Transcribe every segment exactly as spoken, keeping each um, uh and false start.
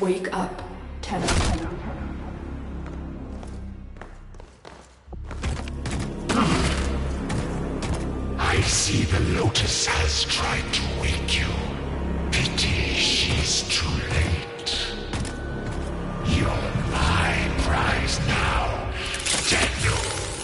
Wake up, Tenno. I see the Lotus has tried to wake you. Pity she's too late. You're my prize now, Tenno.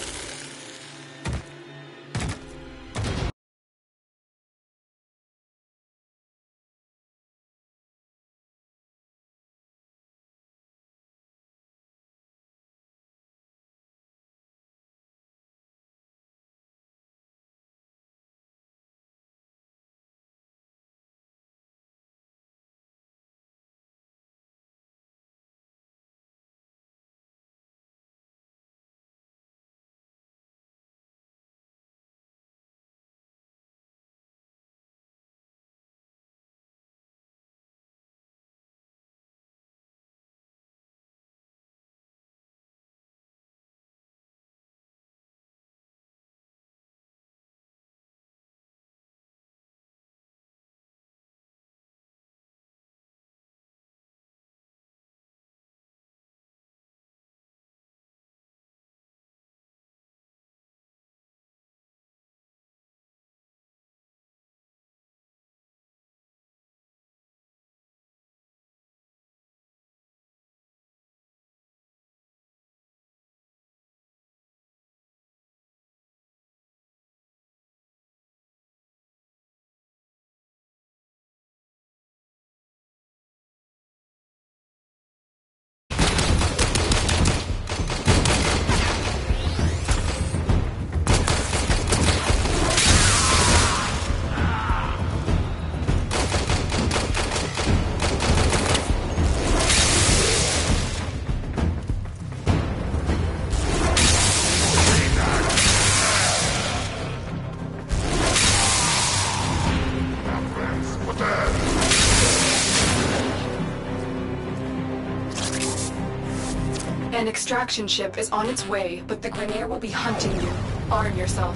An extraction ship is on its way, but the Grineer will be hunting you. Arm yourself.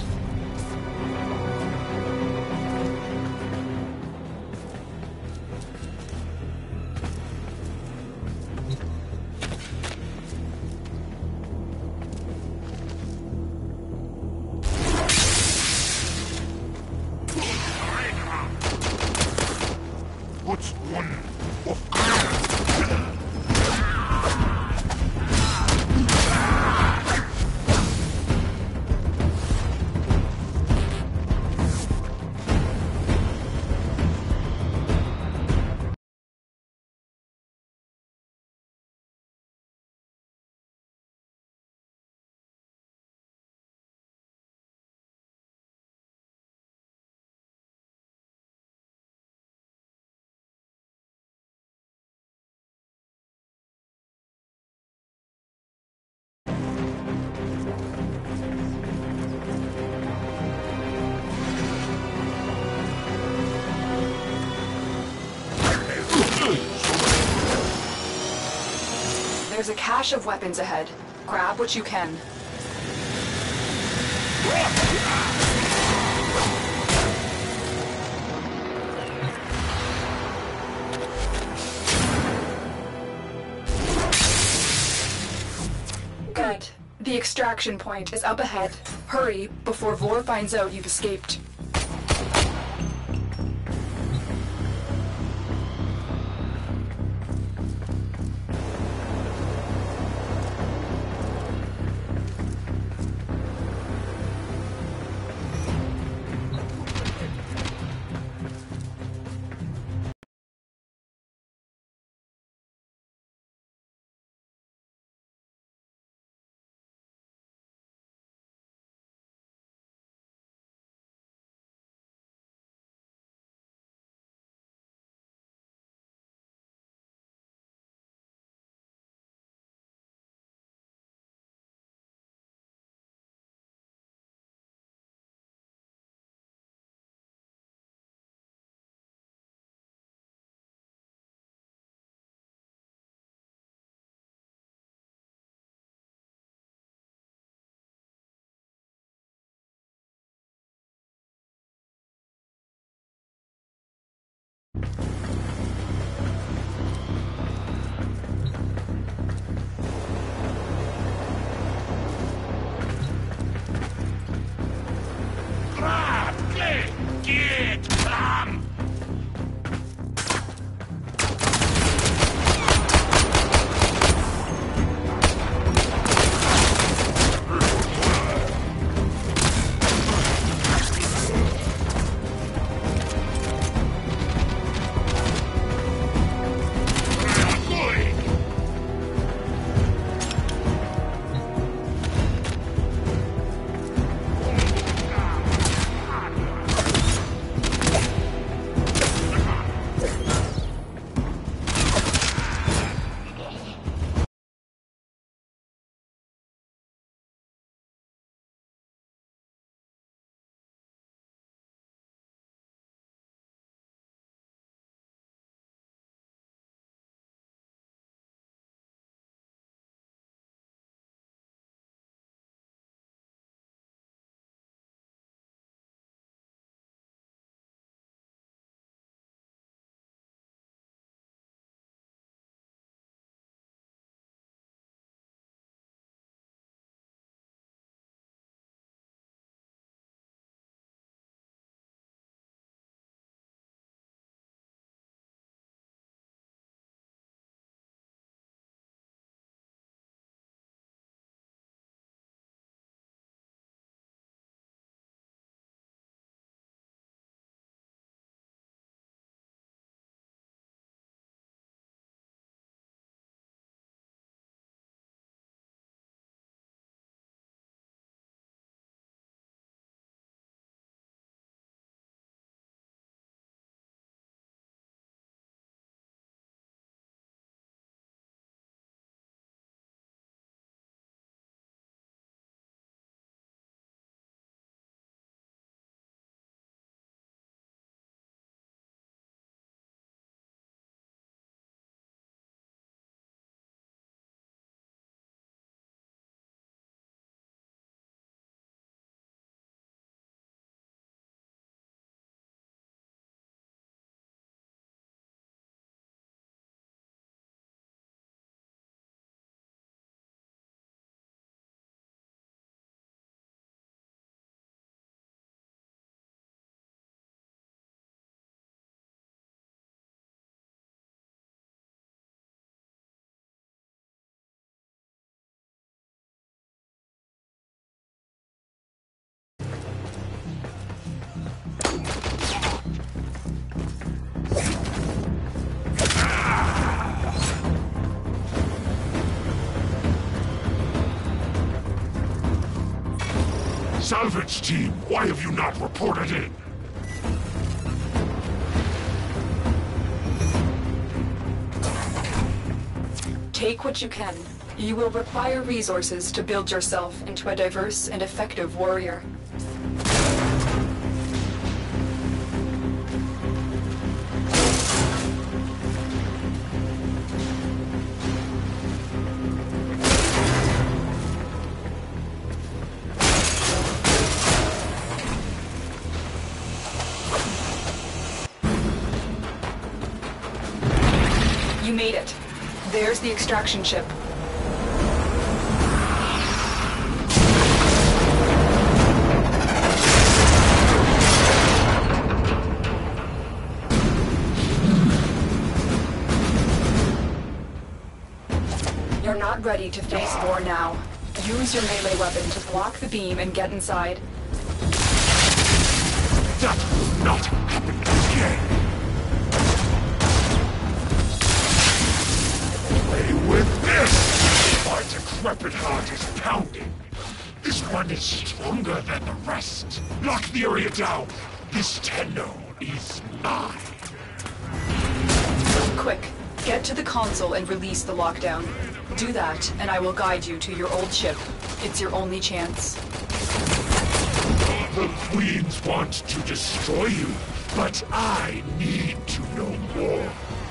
What's one of iron? There's a cache of weapons ahead. Grab what you can. Good. The extraction point is up ahead. Hurry, before Vor finds out you've escaped. Salvage team, why have you not reported in? Take what you can. You will require resources to build yourself into a diverse and effective warrior. You made it. There's the extraction ship. You're not ready to face Vor now. Use your melee weapon to block the beam and get inside. That will not happen again! With this! My decrepit heart is pounding. This one is stronger than the rest. Lock the area down. This Tenno is mine. Quick, get to the console and release the lockdown. Do that, and I will guide you to your old ship. It's your only chance. The Queens want to destroy you, but I need to know more.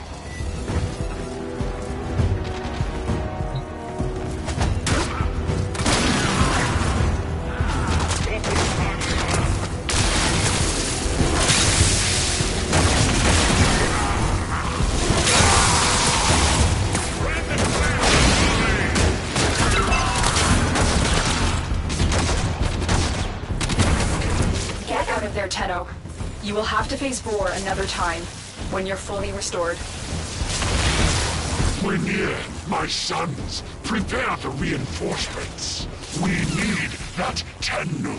There, Tenno. You will have to face Vor another time, when you're fully restored. We're near, my sons. Prepare the reinforcements. We need that Tenno.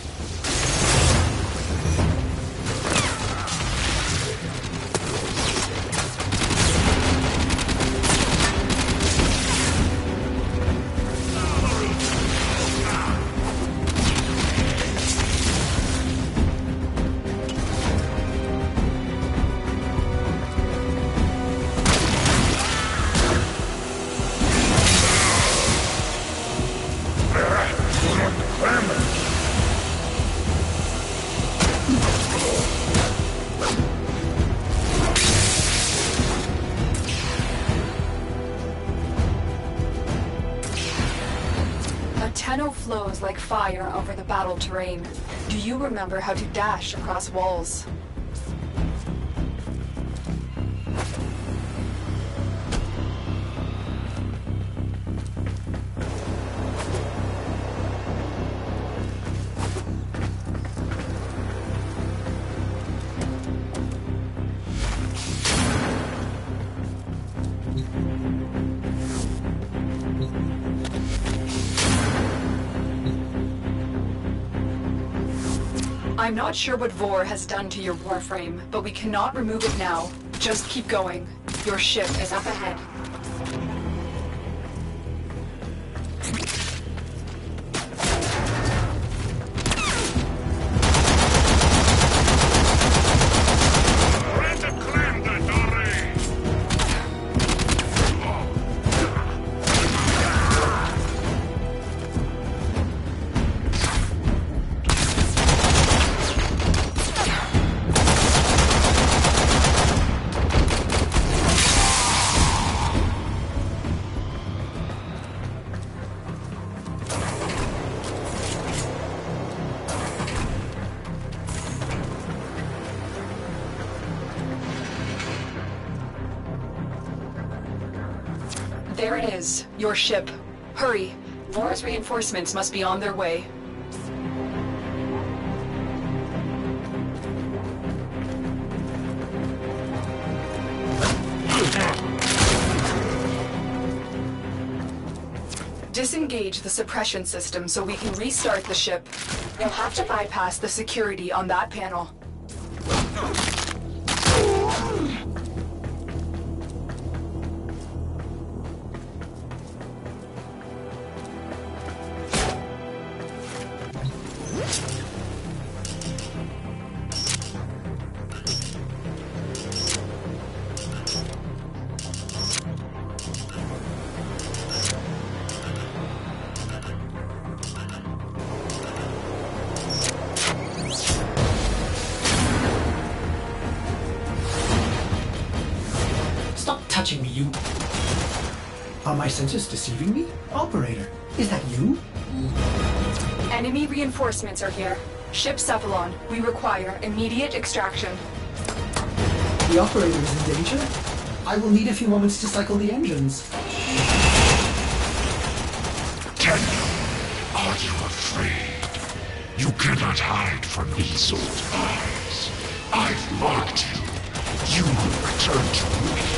Tenno flows like fire over the battle terrain. Do you remember how to dash across walls? I'm not sure what Vor has done to your warframe, but we cannot remove it now. Just keep going. Your ship is up ahead. There it is, your ship. Hurry. Vor's reinforcements must be on their way. Disengage the suppression system so we can restart the ship. You'll have to bypass the security on that panel. Stop touching me, you... Are my senses deceiving me? Operator, is that you? Enemy reinforcements are here. Ship Cephalon, we require immediate extraction. The operator is in danger? I will need a few moments to cycle the engines. Tenno, are you afraid? You cannot hide from these old eyes. I've marked you. You will return to me.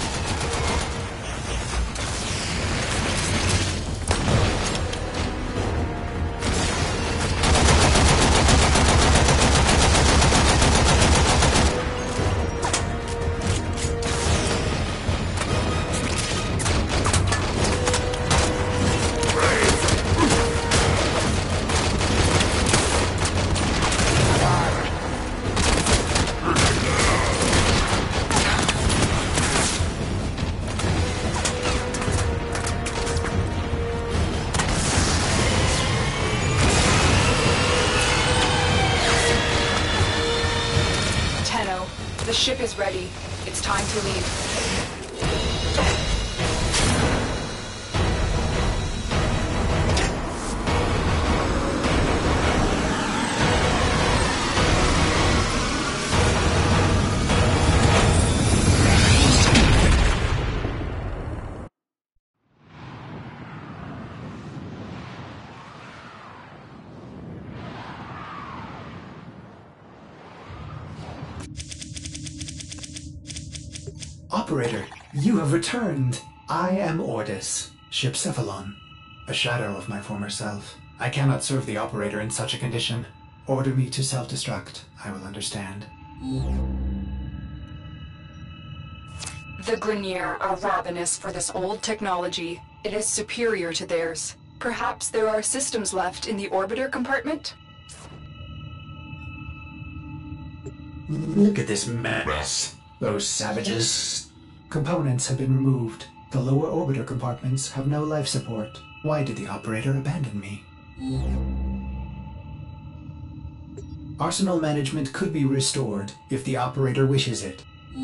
The ship is ready. It's time to leave. Operator, you have returned. I am Ordis, Ship Cephalon, a shadow of my former self. I cannot serve the operator in such a condition. Order me to self-destruct. I will understand. The Grineer are ravenous for this old technology. It is superior to theirs. Perhaps there are systems left in the orbiter compartment? Look at this mess. Those savages. Components have been removed. The lower orbiter compartments have no life support. Why did the operator abandon me? Arsenal management could be restored if the operator wishes it.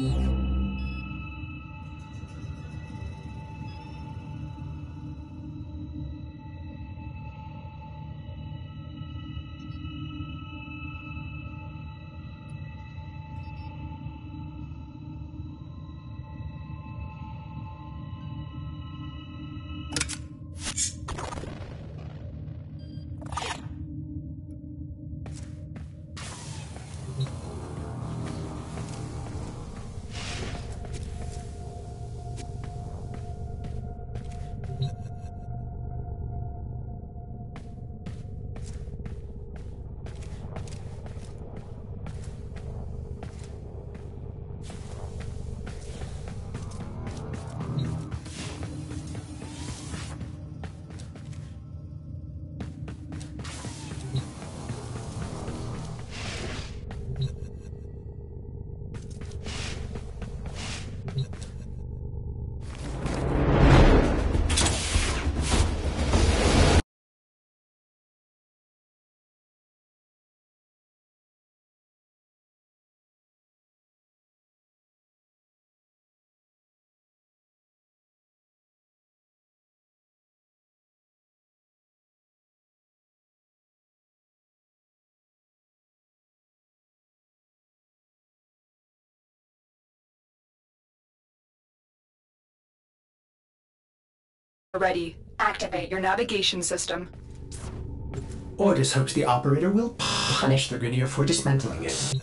Ready. Activate your navigation system. Ordis hopes the operator will punish the Grineer for dismantling it.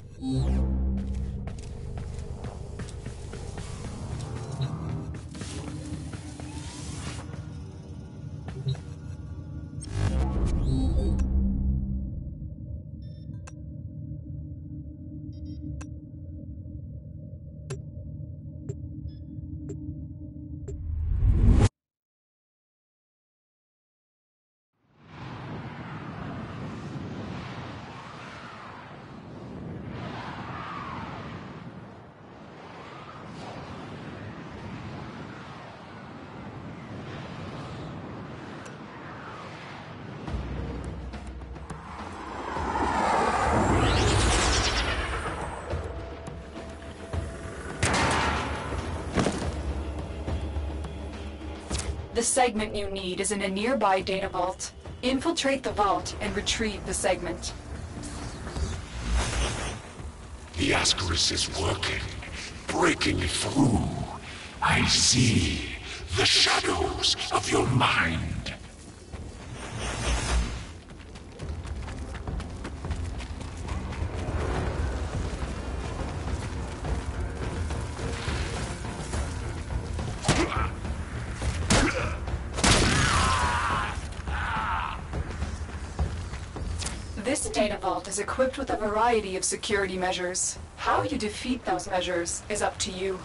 The segment you need is in a nearby data vault. Infiltrate the vault and retrieve the segment. The Ascaris is working, breaking through. I see the shadows of your mind. This data vault is equipped with a variety of security measures. How you defeat those measures is up to you.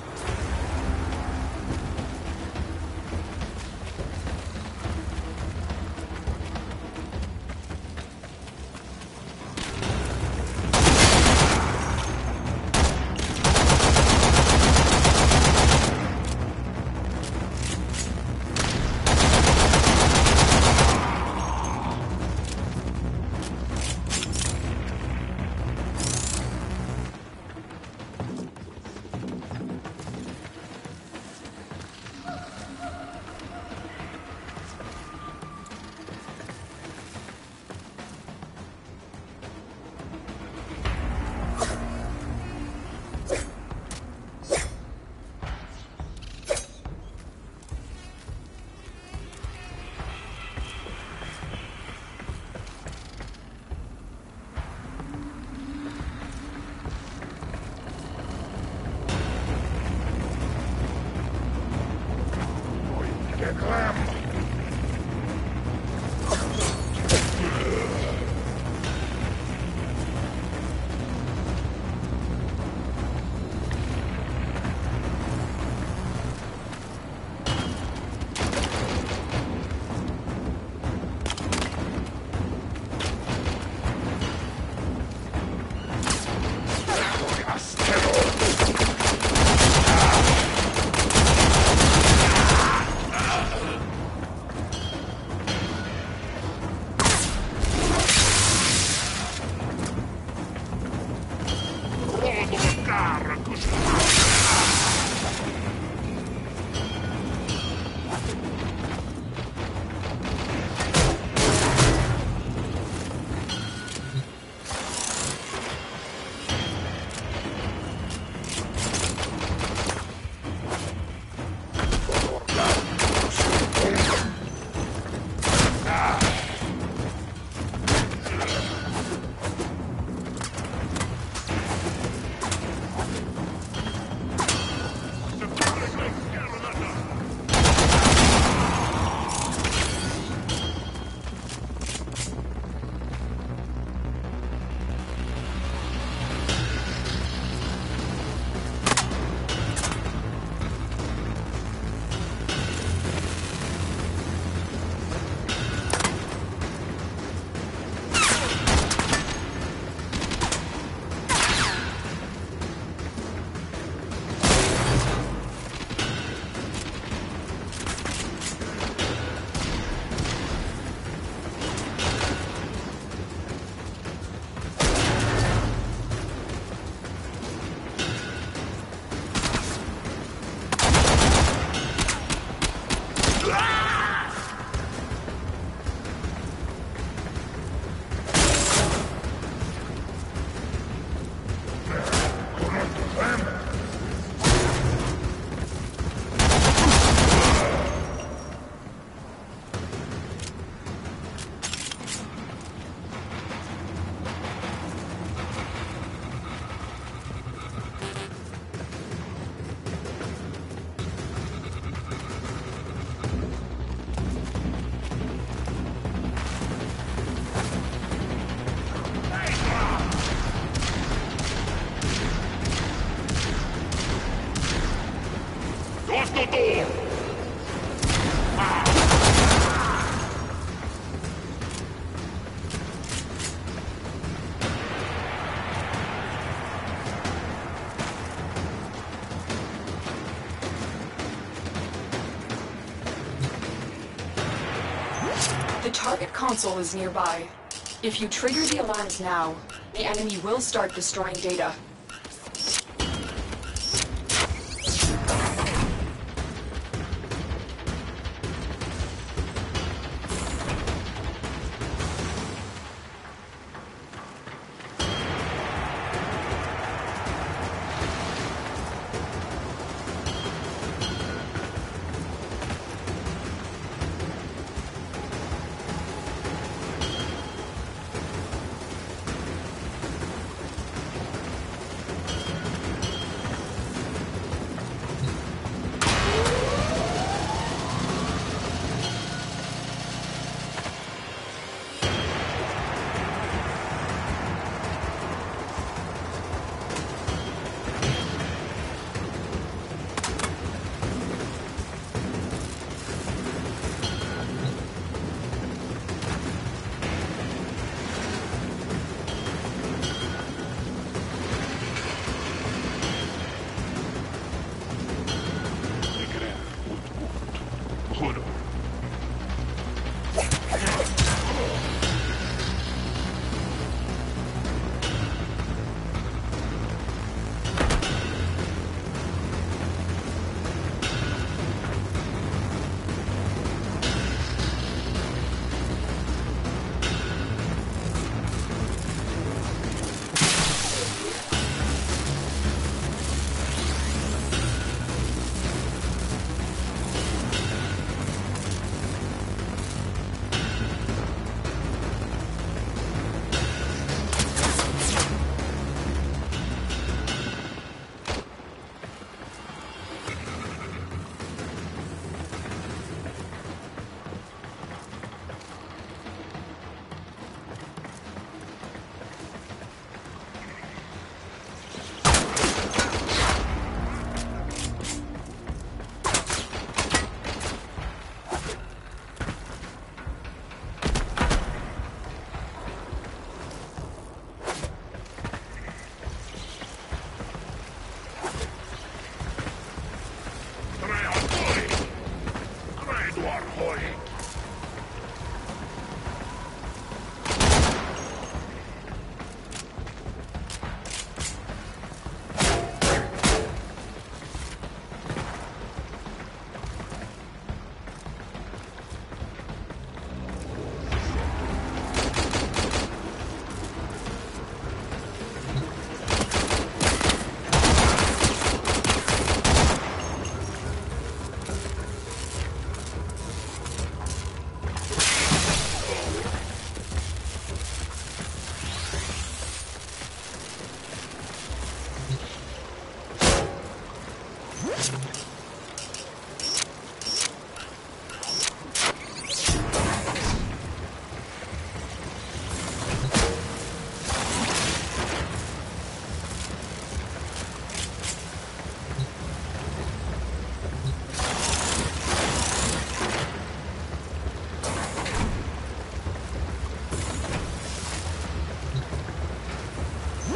The target console is nearby. If you trigger the alarms now, the enemy will start destroying data.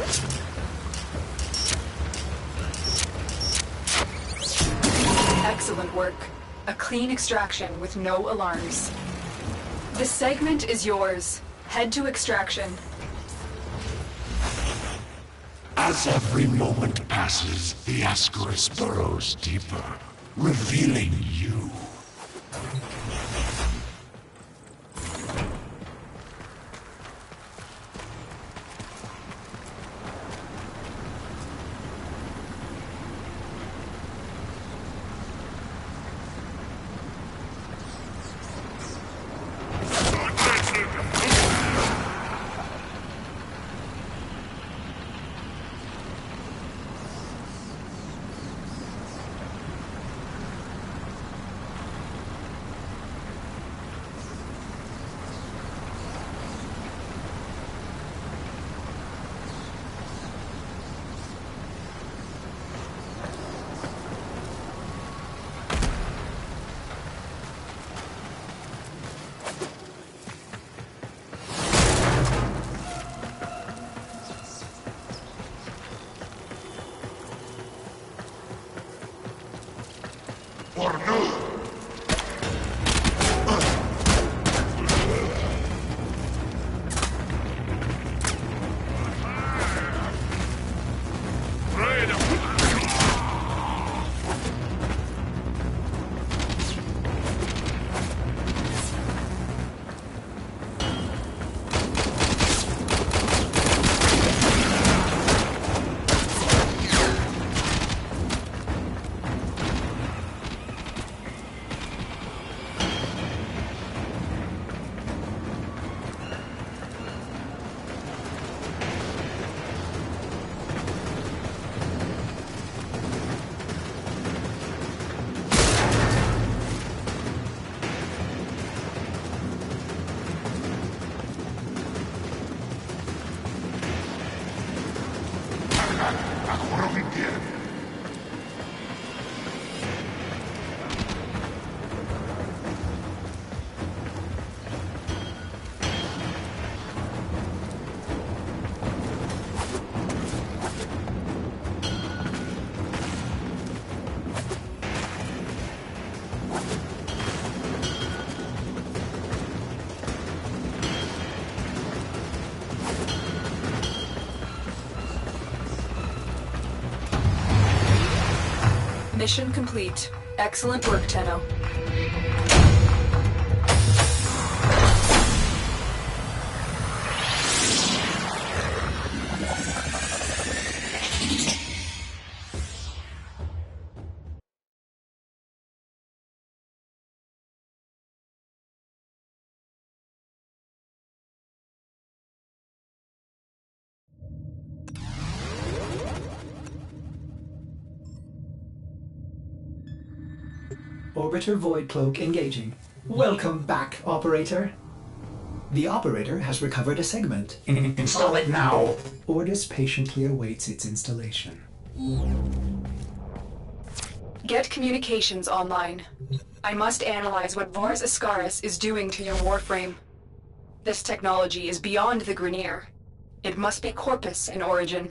Excellent work. A clean extraction with no alarms. The segment is yours. Head to extraction. As every moment passes, the Ascaris burrows deeper, revealing you. Mission complete. Excellent work, Tenno. Orbiter Void Cloak engaging. Welcome back, Operator. The Operator has recovered a segment. Install it now. Ordis patiently awaits its installation. Get communications online. I must analyze what Vars Ascaris is doing to your warframe. This technology is beyond the Grineer. It must be Corpus in origin.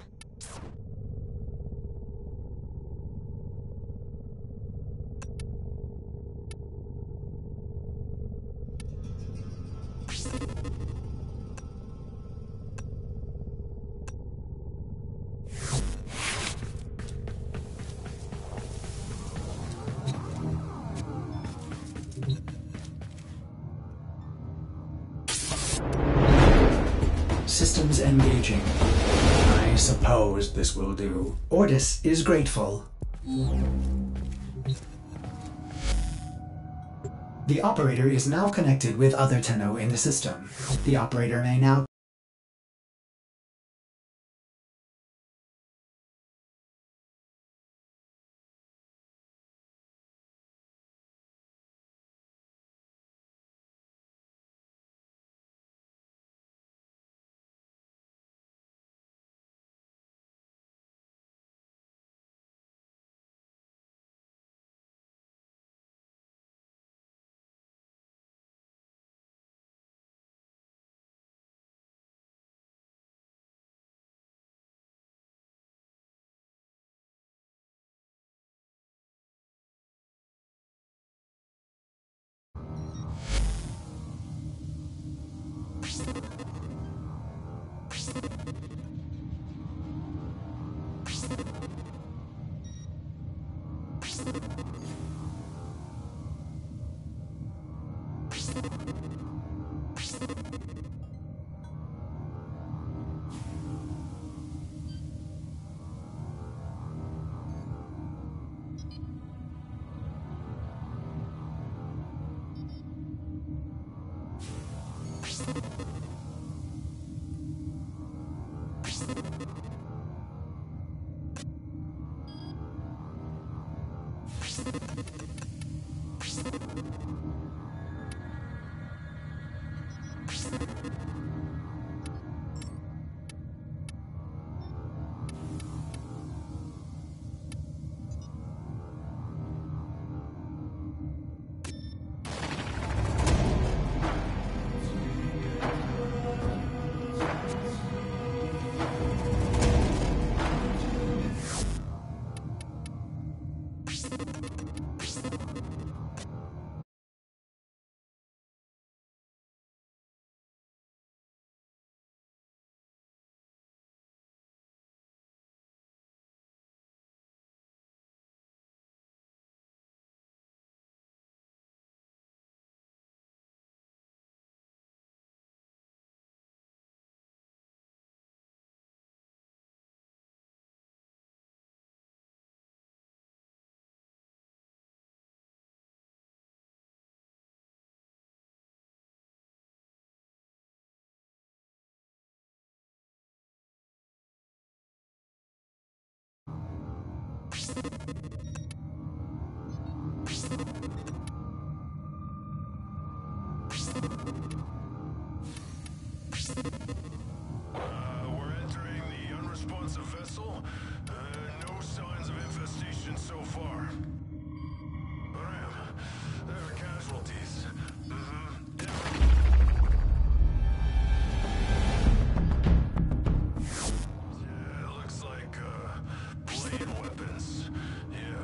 Systems engaging. I suppose this will do. Ordis is grateful. The Operator is now connected with other Tenno in the system. The Operator may now Uh, we're entering the unresponsive vessel. Uh, no signs of infestation so far. Ram, there are casualties. Mm-hmm. Yeah, it looks like, uh, blade weapons. Yeah.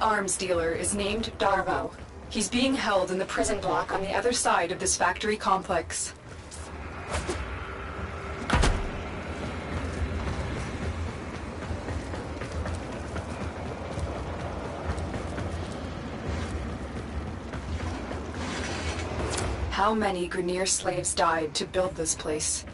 arms dealer is named Darvo. He's being held in the prison block on the other side of this factory complex. How many Grineer slaves died to build this place?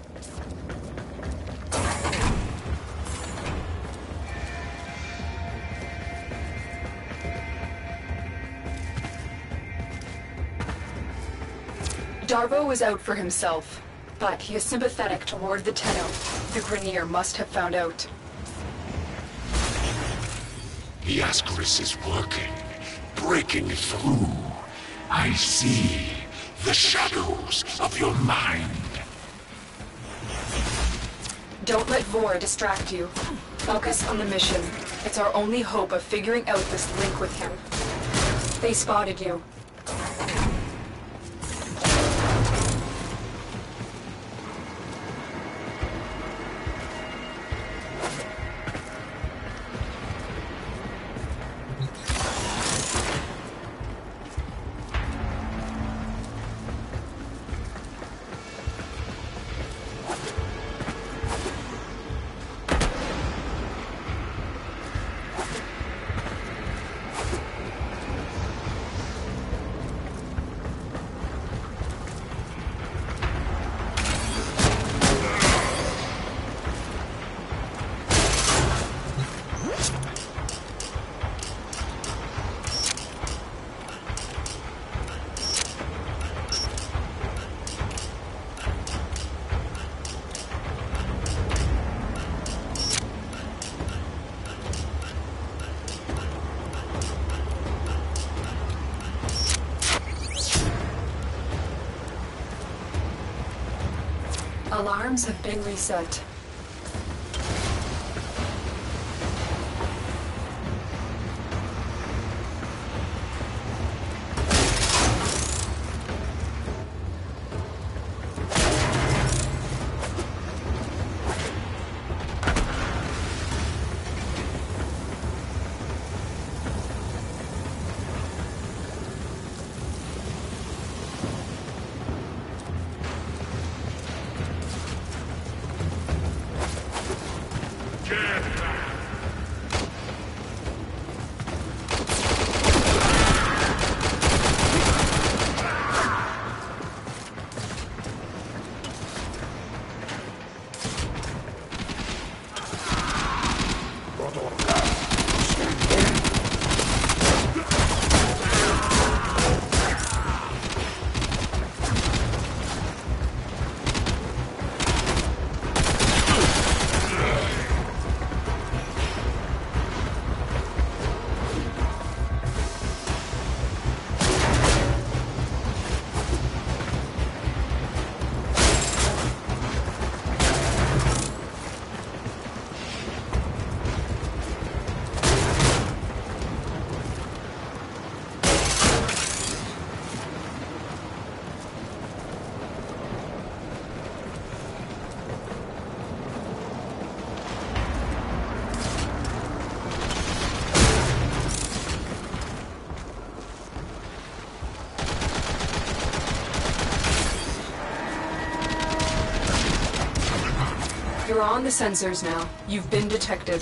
Darvo was out for himself, but he is sympathetic toward the Tenno. The Grineer must have found out. The Ascaris is working, breaking through. I see the shadows of your mind. Don't let Vor distract you. Focus on the mission. It's our only hope of figuring out this link with him. They spotted you. Alarms have been reset. You're on the sensors now. You've been detected.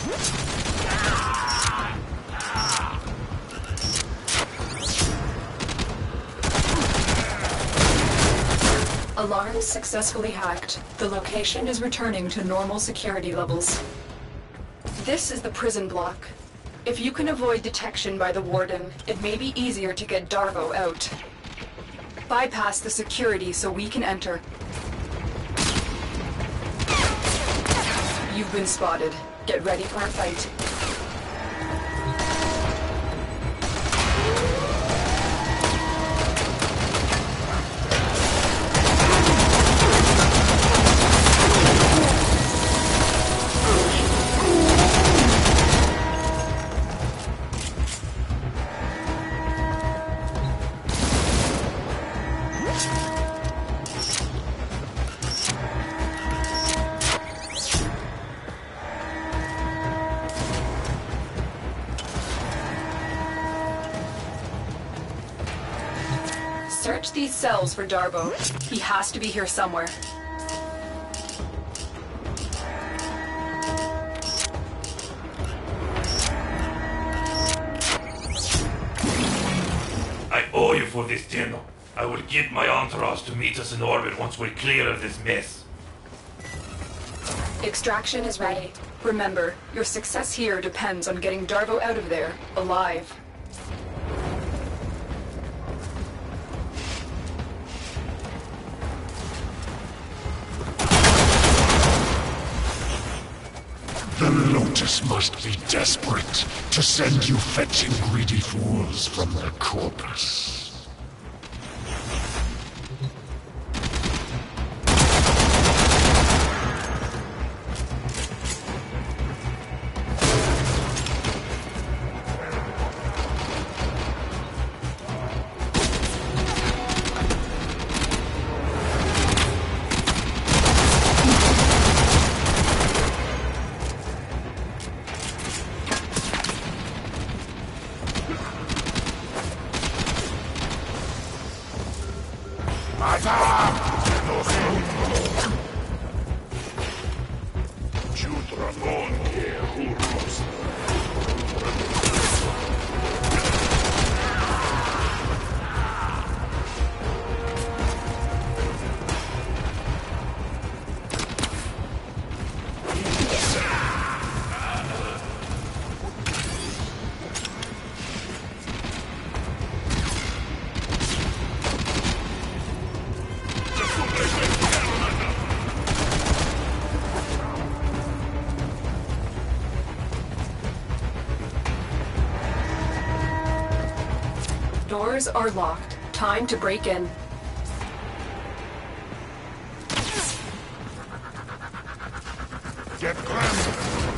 Alarms successfully hacked. The location is returning to normal security levels. This is the prison block. If you can avoid detection by the warden, it may be easier to get Darvo out. Bypass the security so we can enter. You've been spotted. Get ready for a fight. these cells for Darvo. He has to be here somewhere. I owe you for this, Tenno. I will get my entourage to meet us in orbit once we're clear of this mess. Extraction is ready. Remember, your success here depends on getting Darvo out of there, alive. The Lotus must be desperate to send you fetching greedy fools from the corpus. Doors are locked. Time to break in. Get grounded!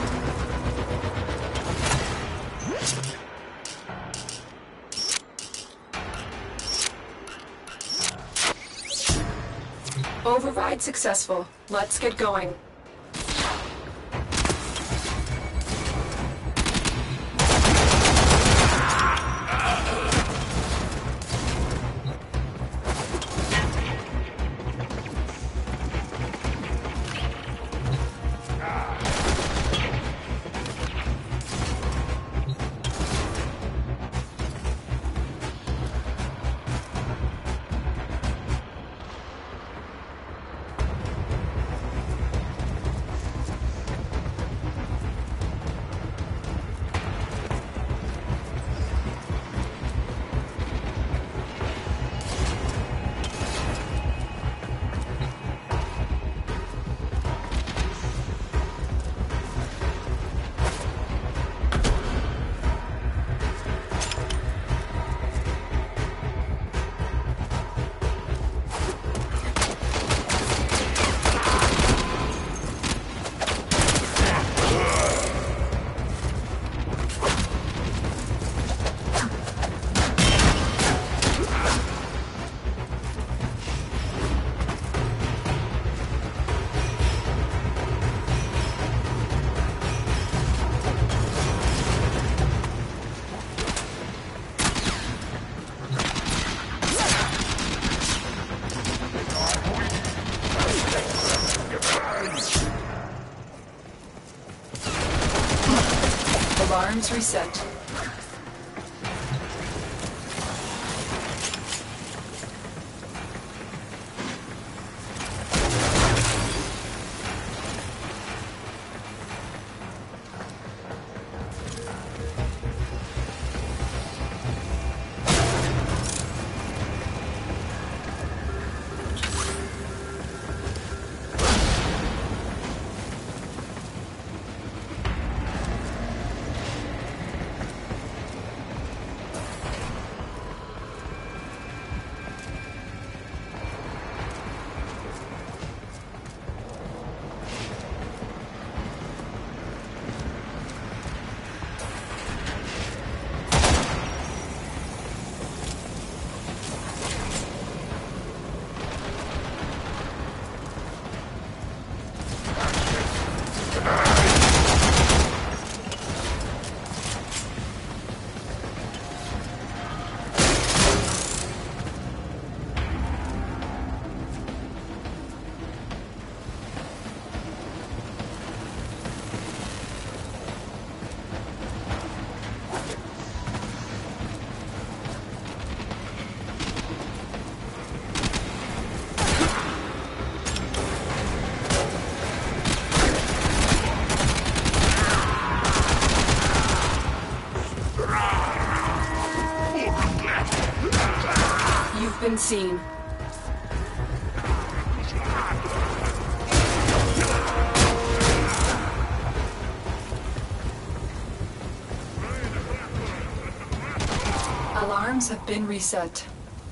Override successful. Let's get going. Alarms reset. scene. Alarms have been reset.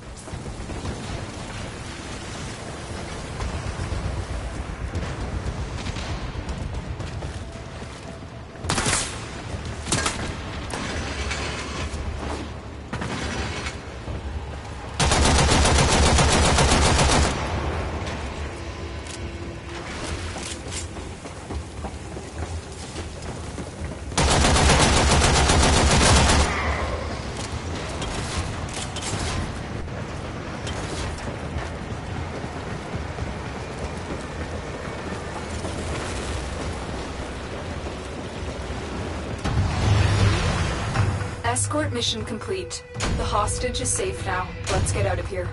Escort mission complete. The hostage is safe now. Let's get out of here.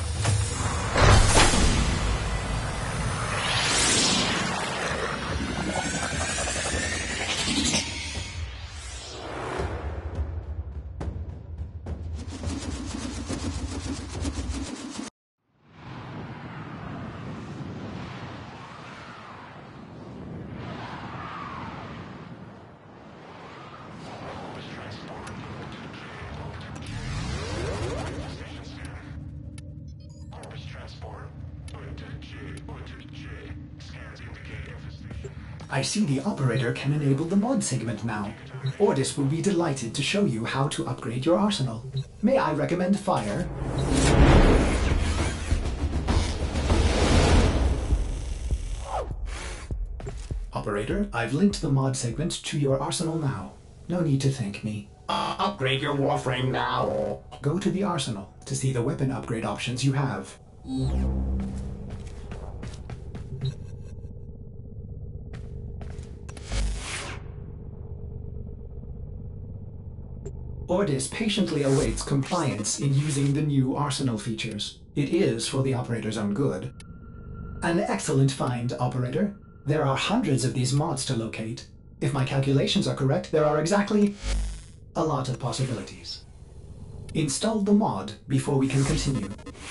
I see the operator can enable the mod segment now. Ordis will be delighted to show you how to upgrade your arsenal. May I recommend fire? Operator, I've linked the mod segment to your arsenal now. No need to thank me. Uh, upgrade your warframe now. Go to the arsenal to see the weapon upgrade options you have. Ordis patiently awaits compliance in using the new arsenal features. It is for the operator's own good. An excellent find, operator. There are hundreds of these mods to locate. If my calculations are correct, there are exactly a lot of possibilities. Install the mod before we can continue.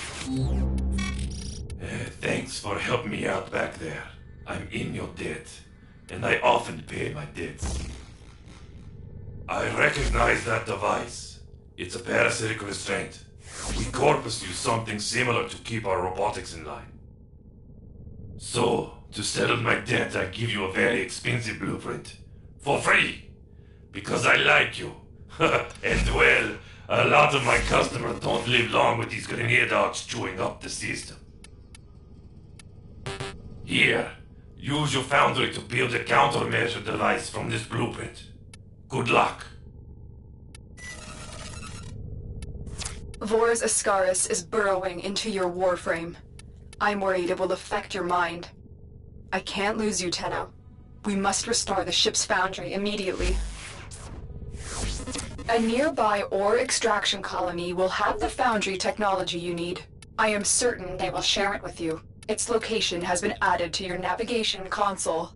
Uh, thanks for helping me out back there. I'm in your debt, and I often pay my debts. I recognize that device. It's a parasitic restraint. We Corpus use something similar to keep our robotics in line. So, to settle my debt, I give you a very expensive blueprint. For free! Because I like you. And well, a lot of my customers don't live long with these grenade dogs chewing up the system. Here, use your foundry to build a countermeasure device from this blueprint. Good luck. Vors Ascaris is burrowing into your warframe. I'm worried it will affect your mind. I can't lose you, Tenno. We must restore the ship's foundry immediately. A nearby ore extraction colony will have the foundry technology you need. I am certain they will share it with you. Its location has been added to your navigation console.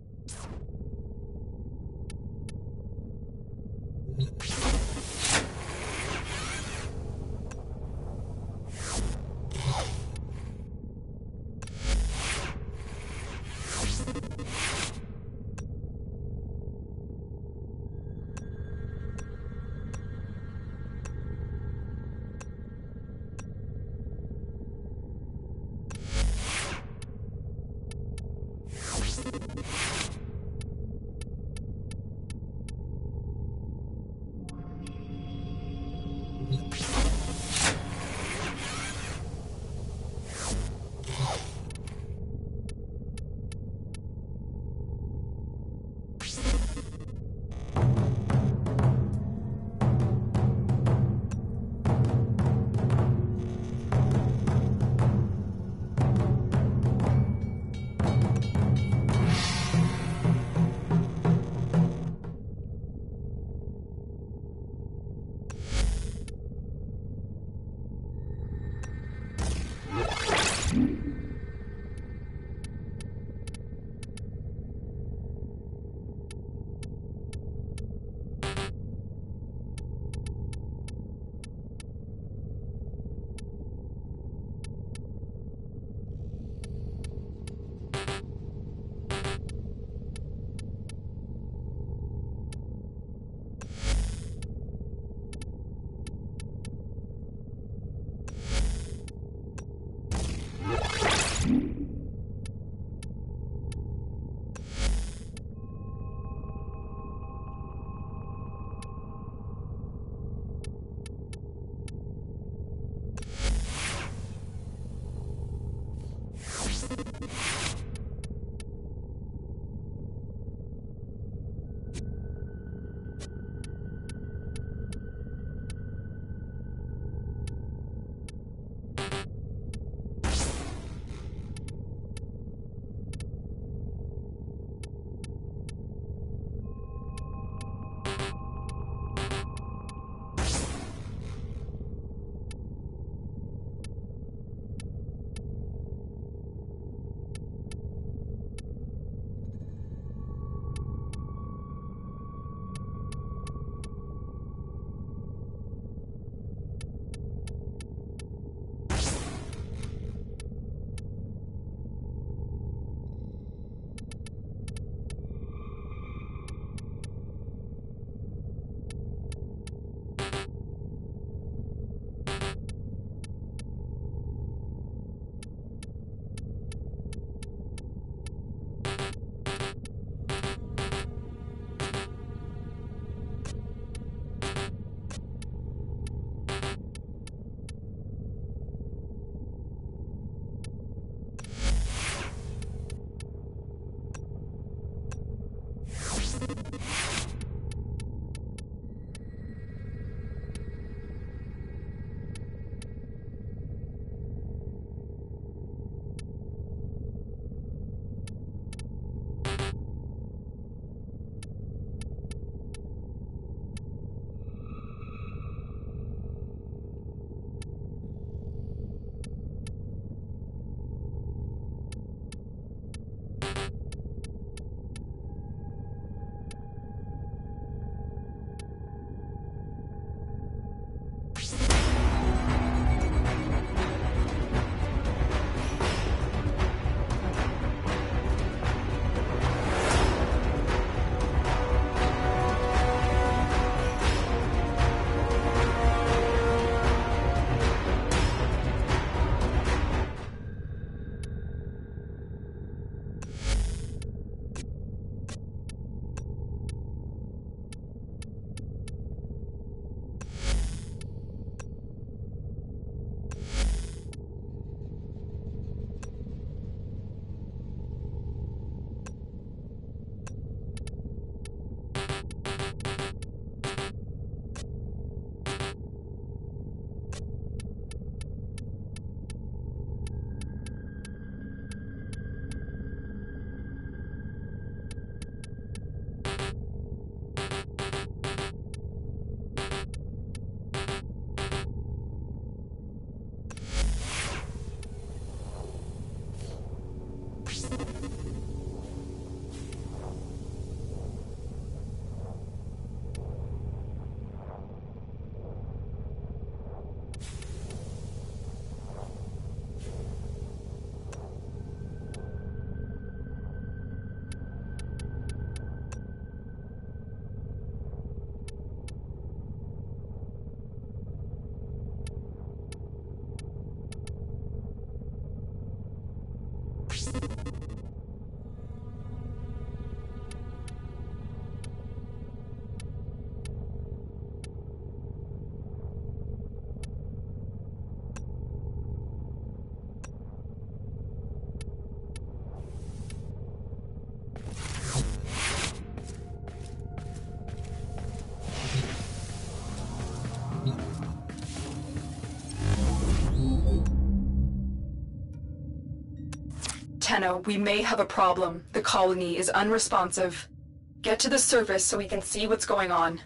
Tenno, we may have a problem. The colony is unresponsive. Get to the surface so we can see what's going on.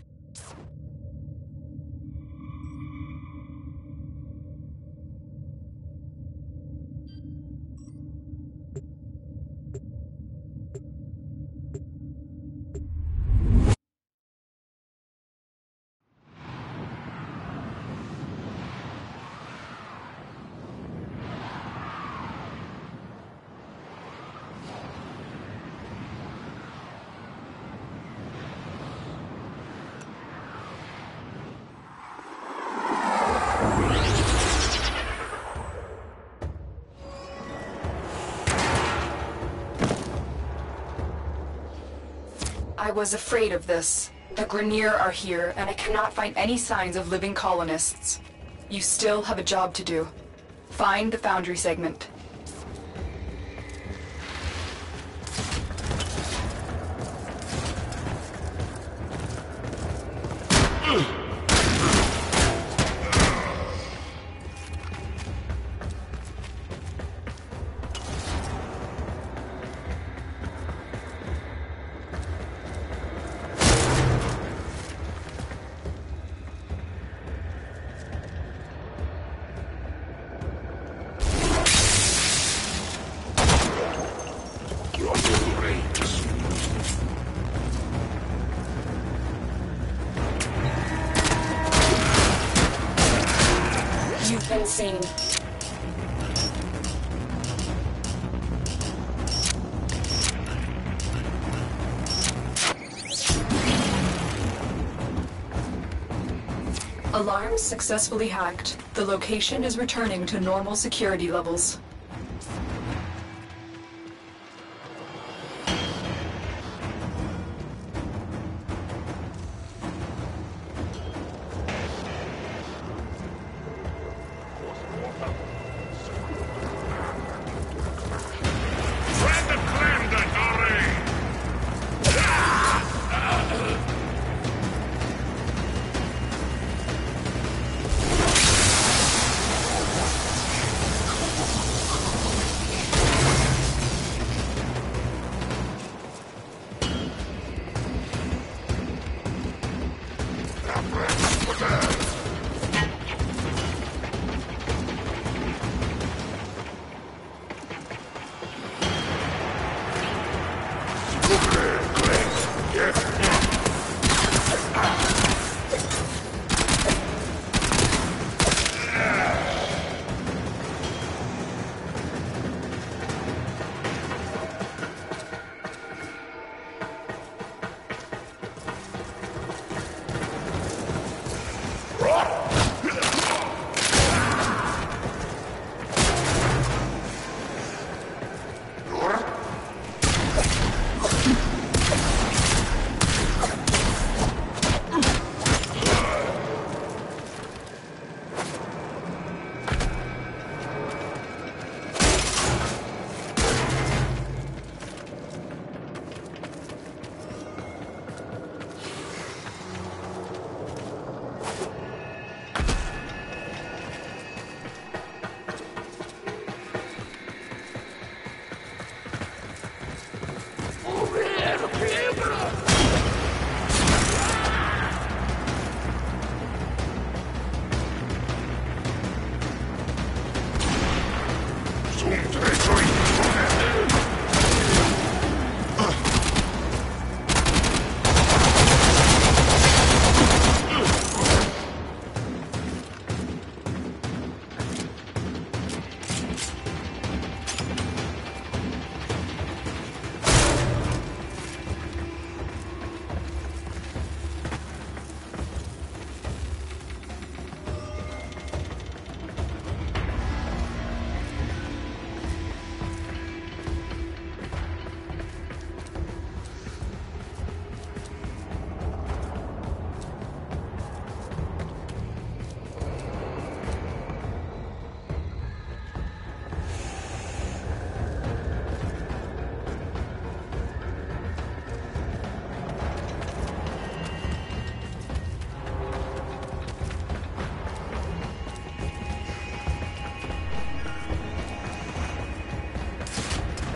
I was afraid of this. The Grineer are here, and I cannot find any signs of living colonists. You still have a job to do. Find the Foundry segment. You've been seen. Alarms successfully hacked. The location is returning to normal security levels.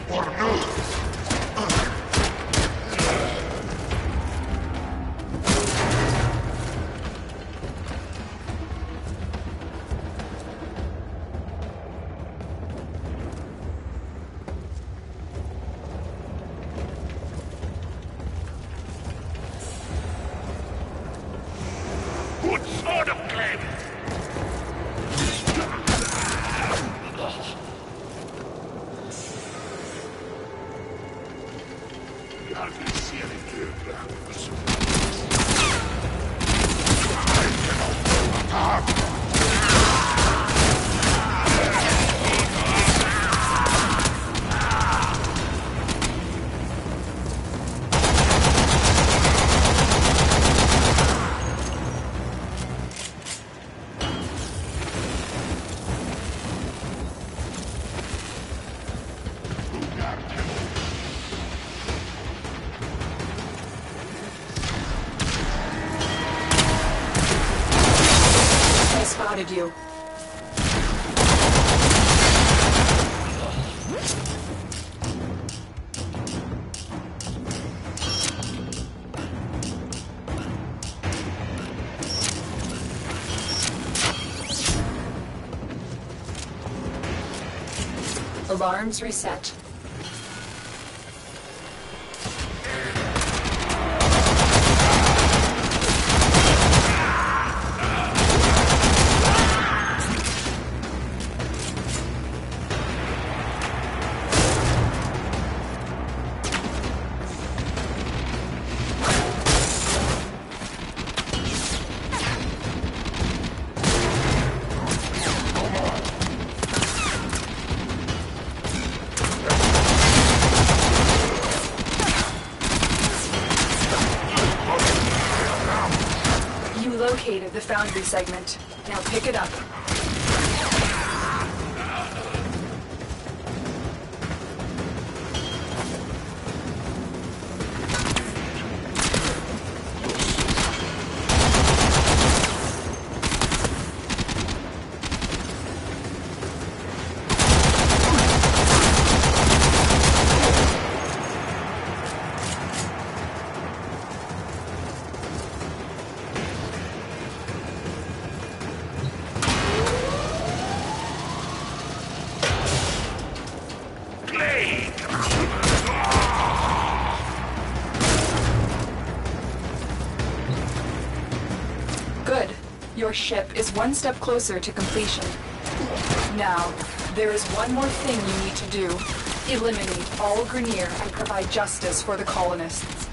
or no. Good sword of Glen! I spotted you. Alarms reset. You located the foundry segment. Now pick it up. Good. Your ship is one step closer to completion. Now, there is one more thing you need to do. Eliminate all Grineer and provide justice for the colonists.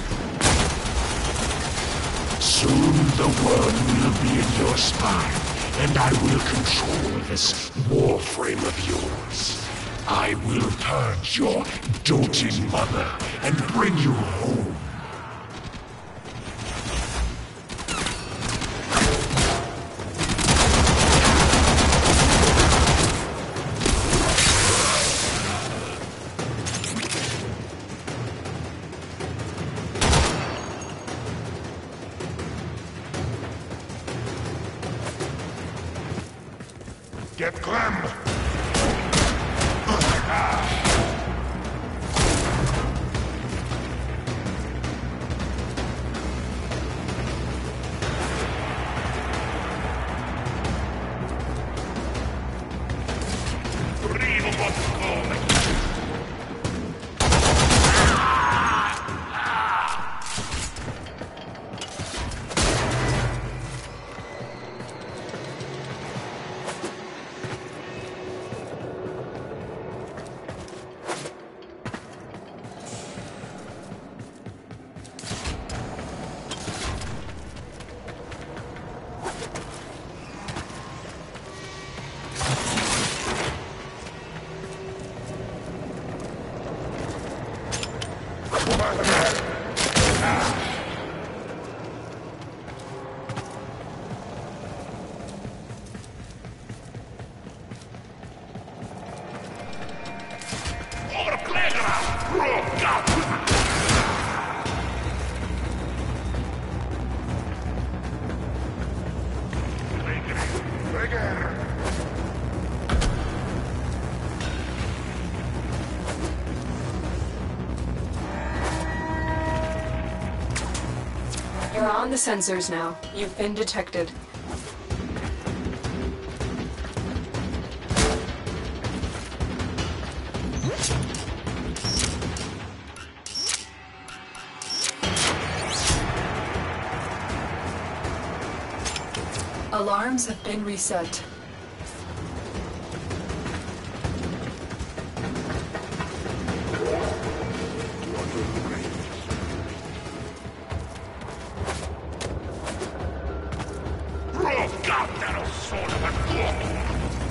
Soon the world will be in your spine, and I will control this warframe of yours. I will purge your doting mother and bring you home. Get Clem! You're on the sensors now. You've been detected. Alarms have been reset. Oh, God, that old son of a...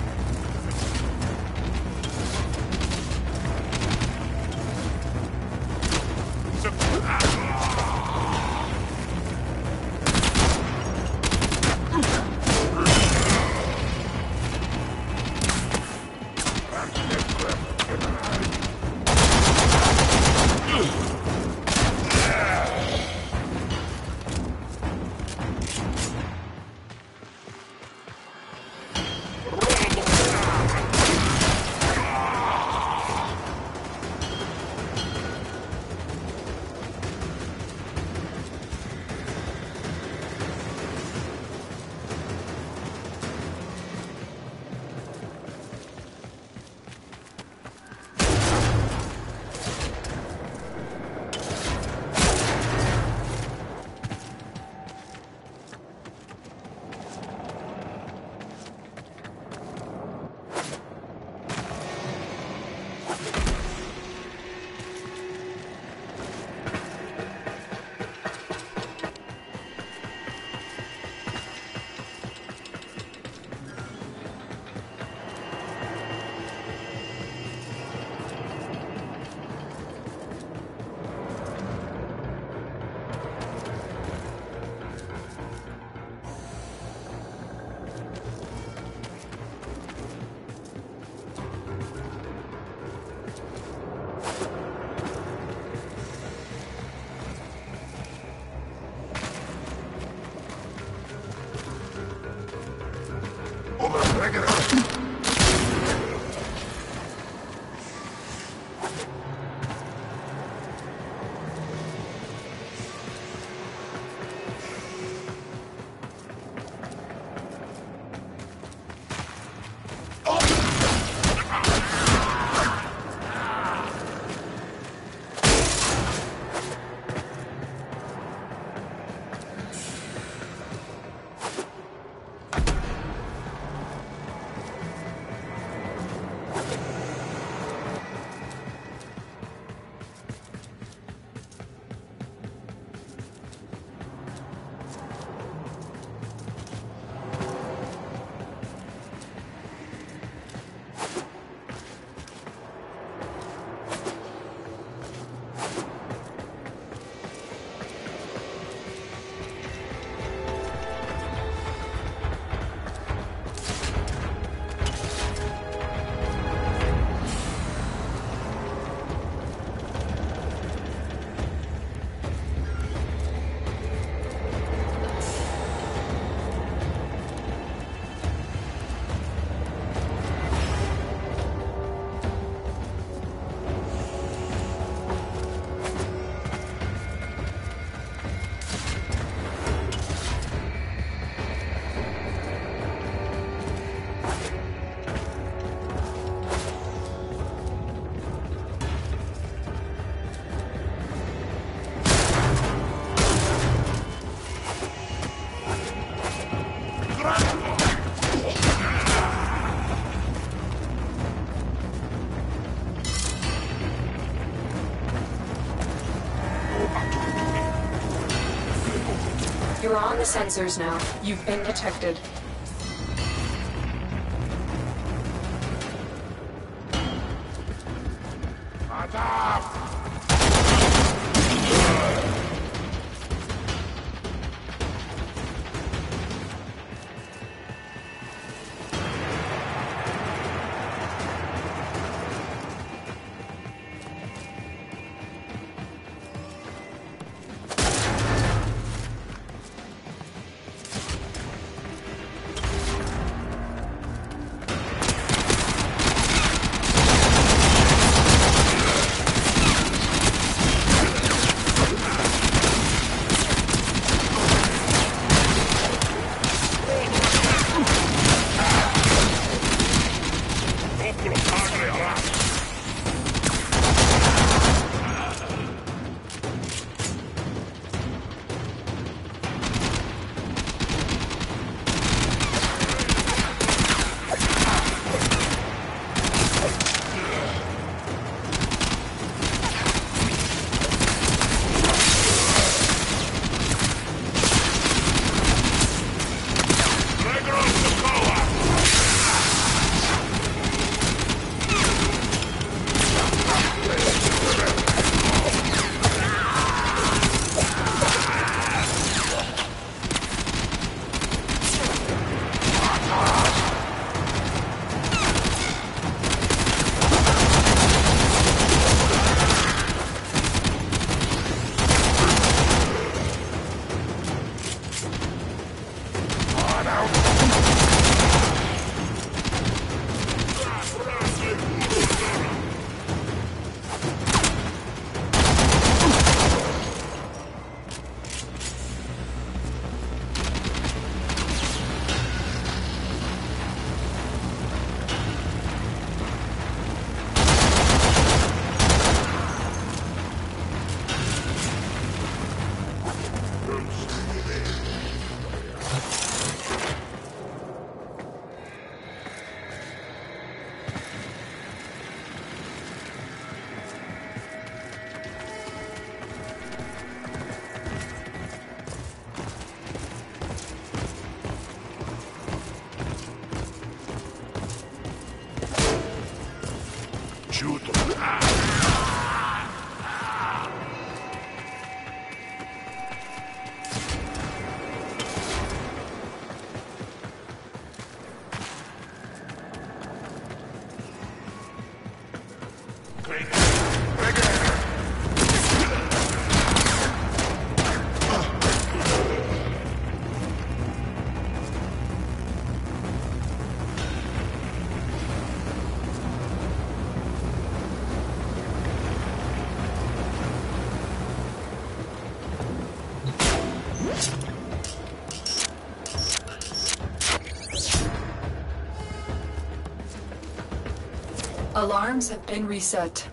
You're on the sensors now. You've been detected. Alarms have been reset.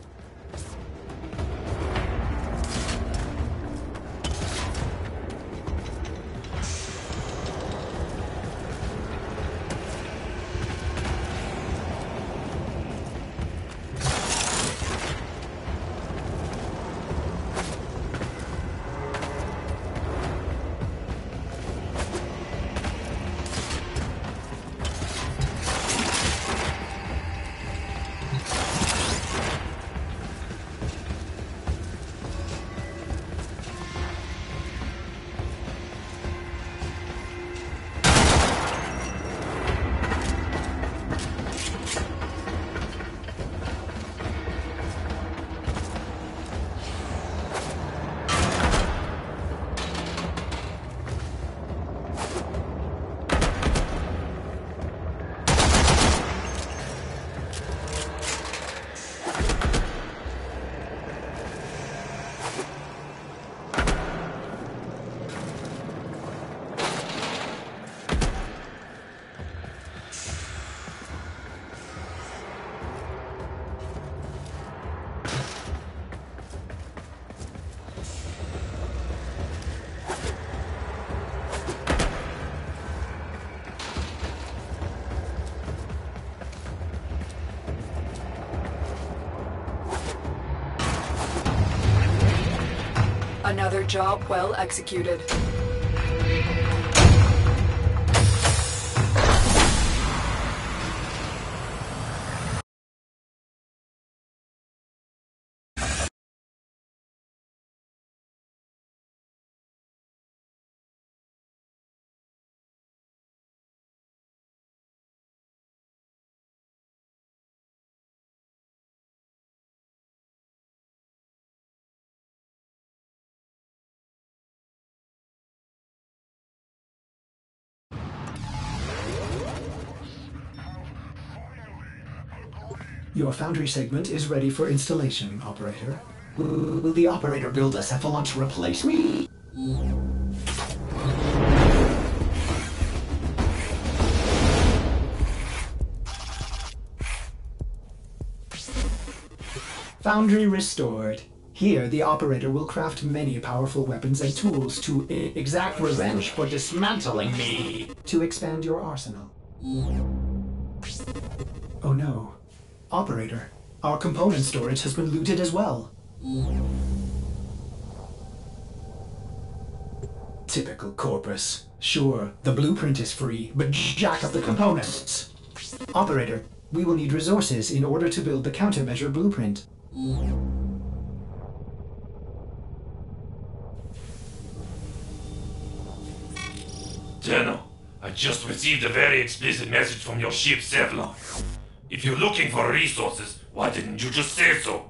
Another job well executed. Your foundry segment is ready for installation, operator. Will the operator build a Cephalon to replace me? Foundry restored. Here, the operator will craft many powerful weapons and tools to e- exact revenge for dismantling me. To expand your arsenal. Oh no. Operator, our component storage has been looted as well. Typical Corpus. Sure, the blueprint is free, but jack up the components. Operator, we will need resources in order to build the countermeasure blueprint. Tenno, I just received a very explicit message from your ship, Cephalon. If you're looking for resources, why didn't you just say so?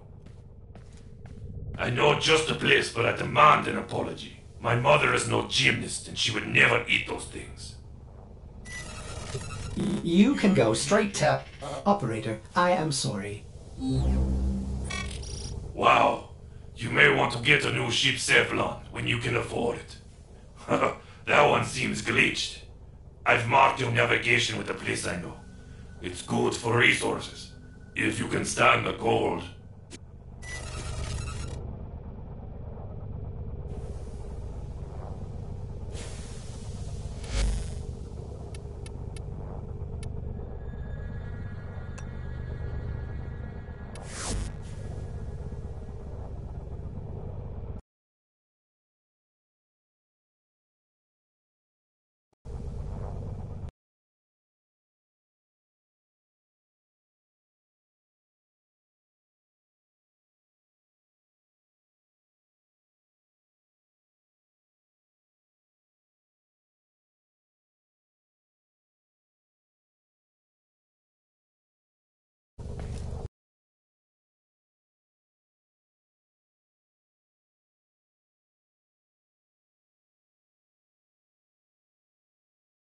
I know just the place, but I demand an apology. My mother is no gymnast, and she would never eat those things. You can go straight to... Operator, I am sorry. Wow, you may want to get a new ship, Cephalon, when you can afford it. That one seems glitched. I've marked your navigation with a place I know. It's good for resources, if you can stand the cold.